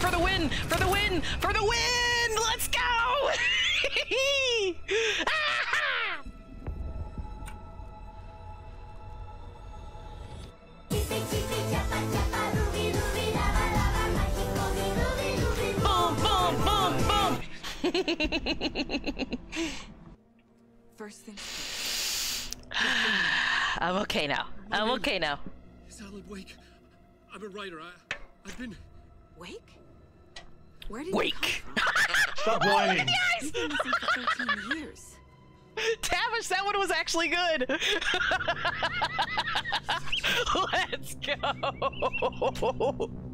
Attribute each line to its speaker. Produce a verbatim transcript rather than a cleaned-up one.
Speaker 1: for the win, for the win, for the win! Let's go! Ah! Boom, boom, boom, boom!
Speaker 2: First thing.
Speaker 1: I'm okay now.
Speaker 3: My
Speaker 1: I'm
Speaker 3: name
Speaker 1: okay now.
Speaker 3: is Alan Wake. I'm a writer. I, I've been...
Speaker 2: Wake? Where did
Speaker 1: Wake!
Speaker 2: you come from?
Speaker 4: Stop whining!
Speaker 2: You've been missing for thirteen years.
Speaker 1: Tavish, that one was actually good! Let's go!